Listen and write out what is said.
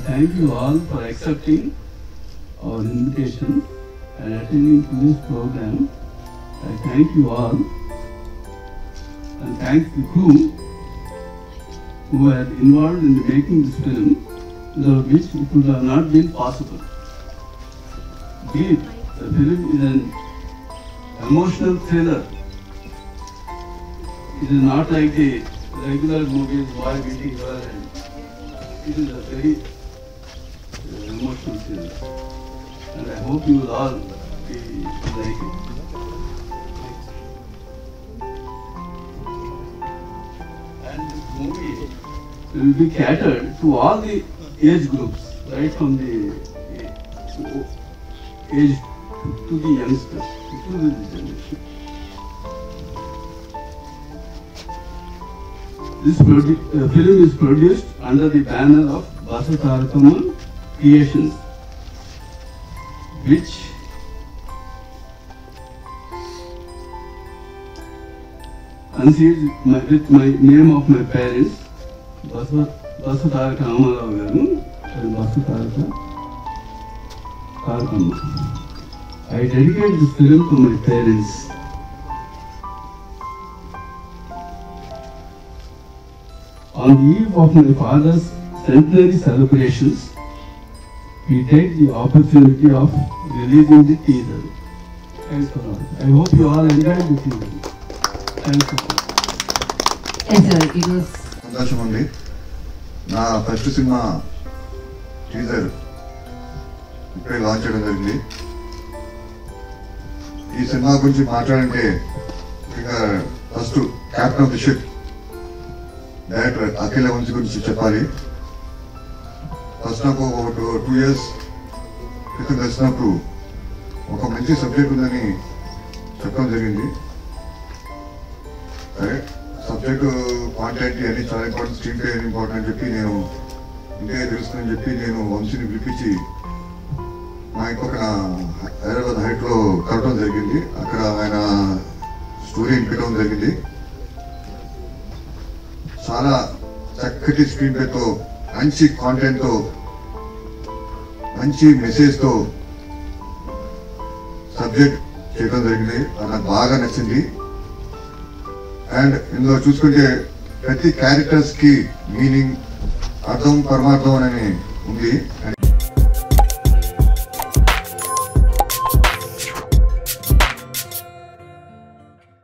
thank you all for accepting our invitation and attending to this program. I thank you all and thank the crew who were involved in making this film, without which it would have not been possible. Indeed, the film is an emotional thriller. It is not like the regular movies, boy meeting girl, and it is a very emotional thriller. And I hope you will all be like it. And this movie will be catered to all the age groups, right from the age to the youngsters, to the generation. This film is produced under the banner of Taraka Creations, which conceived with my name of my parents, Taraka Rama and Taraka. I dedicate this film to my parents. On the eve of my father's centenary celebrations, we take the opportunity of releasing the teaser. Thanks a lot. I hope you all enjoyed the teaser. Thanks a lot. Yes, sir. It was. సంతోషమండి. నా first cinema teaser ఇప్పుడే launch చేయడం జరిగింది. ఈ cinema గురించి మాట్లాడంటే ఇంకా first captain of the ship director Akhila Vamsi గురించి చెప్పాలి. ఫస్ట్ నాకు ఒక 2 years క్రితం కలిసినప్పుడు ఒక మంచి సబ్జెక్ట్ ఉందని చెప్పడం జరిగింది. సరే సబ్జెక్టు కాంటెంట్ ఇవన్నీ చాలా ఇంపార్టెంట్, స్క్రీన్ ప్లే ఇంపార్టెంట్ అని చెప్పి నేను ఇంటే తెలుస్తుందని చెప్పి నేను వంశీని పిలిపించి మా ఇంకొక హైదరాబాద్ హైట్లో కలవడం జరిగింది. అక్కడ ఆయన స్టోరీ వినిపించడం జరిగింది. చాలా చక్కటి స్క్రీన్ ప్లేతో, మంచి కాంటెంట్తో, మంచి మెసేజ్తో సబ్జెక్ట్ చేయడం జరిగింది. అది నాకు బాగా నచ్చింది. అండ్ ఇందులో చూసుకుంటే ప్రతి క్యారెక్టర్స్కి మీనింగ్, అర్థం, పరమార్థం అని ఉంది.